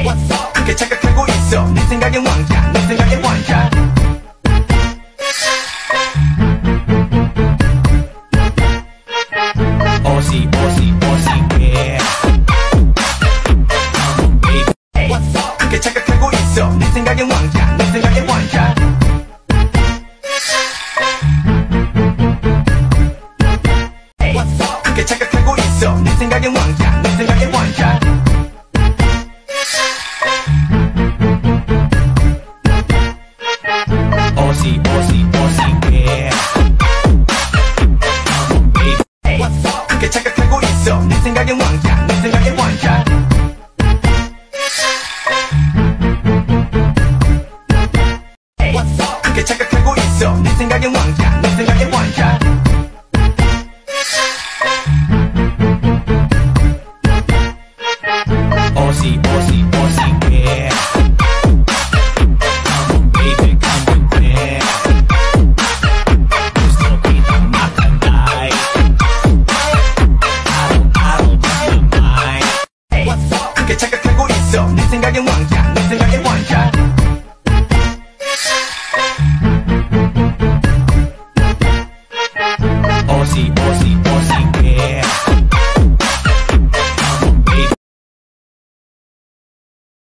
그렇게 착각하고 있어 내 생각엔 왕자 내 생각엔 왕자 오시 yeah 그렇게 착각하고 있어 내 생각엔 왕자 내 생각엔 왕자 그렇게 착각하고 있어 내 생각엔 왕자 내 생각엔 왕자 오시 yeah 그렇게 착각하고 있어 내 생각엔 왕자 내 생각엔 왕자 그렇게 착각하고 있어 내 생각엔 왕자 내 생각엔 왕자 오시 yeah baby come here gusto kitang makantay I don't mind 그렇게 착각하고 있어 내 생각엔 왕자 내 생각엔 왕자 오시